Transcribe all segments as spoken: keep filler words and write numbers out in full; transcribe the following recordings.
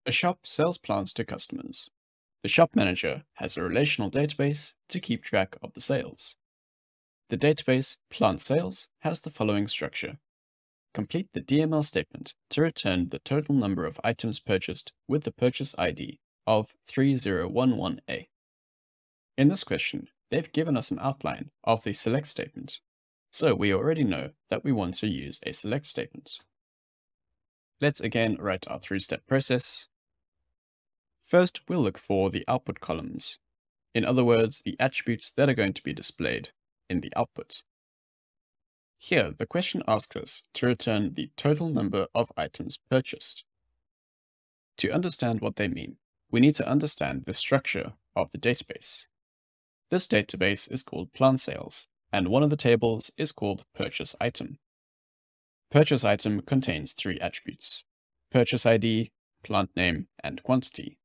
A shop sells plants to customers. The shop manager has a relational database to keep track of the sales. The database plant sales has the following structure. Complete the D M L statement to return the total number of items purchased with the purchase I D of three zero one one A. In this question, they've given us an outline of the select statement, so we already know that we want to use a select statement. Let's again write our three-step process. First, we'll look for the output columns. In other words, the attributes that are going to be displayed in the output. Here, the question asks us to return the total number of items purchased. To understand what they mean, we need to understand the structure of the database. This database is called plant sales, and one of the tables is called purchase item. Purchase item contains three attributes: purchase I D, plant name, and quantity.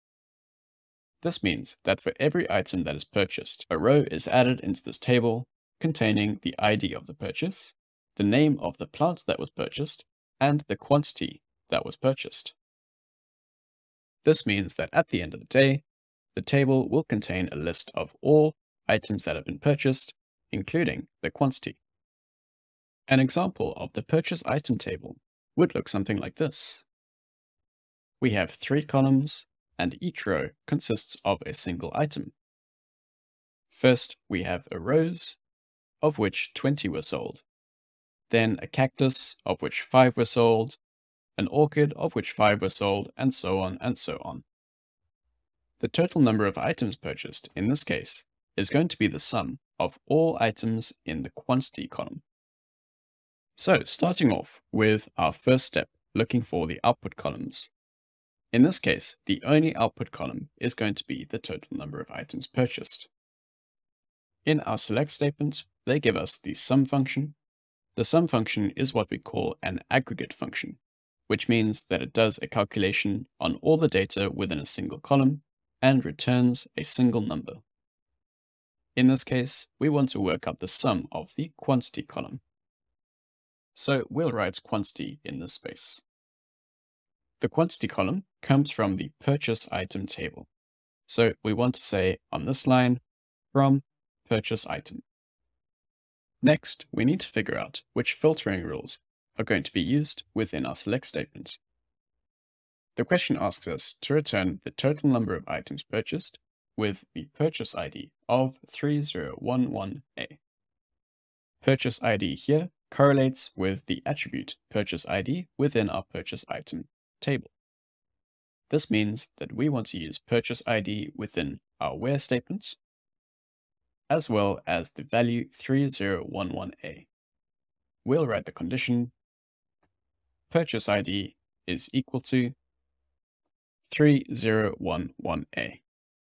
This means that for every item that is purchased, a row is added into this table containing the I D of the purchase, the name of the plant that was purchased, and the quantity that was purchased. This means that at the end of the day, the table will contain a list of all items that have been purchased, including the quantity. An example of the purchase item table would look something like this. We have three columns, and each row consists of a single item. First, we have a rose, of which twenty were sold, then a cactus, of which five were sold, an orchid, of which five were sold, and so on and so on. The total number of items purchased, in this case, is going to be the sum of all items in the quantity column. So, starting off with our first step, looking for the output columns. In this case, the only output column is going to be the total number of items purchased. In our select statement, they give us the sum function. The sum function is what we call an aggregate function, which means that it does a calculation on all the data within a single column and returns a single number. In this case, we want to work out the sum of the quantity column. So we'll write quantity in this space. The quantity column comes from the purchase item table. So we want to say on this line, from purchase item. Next, we need to figure out which filtering rules are going to be used within our select statement. The question asks us to return the total number of items purchased with the purchase I D of three zero one one A. Purchase I D here correlates with the attribute purchase I D within our purchase item table. This means that we want to use purchase I D within our where statement, as well as the value three zero one one A. We'll write the condition purchase I D is equal to three zero one one A.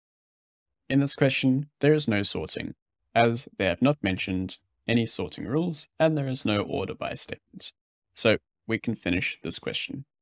In this question, there is no sorting, as they have not mentioned any sorting rules, and there is no order by statement. So we can finish this question.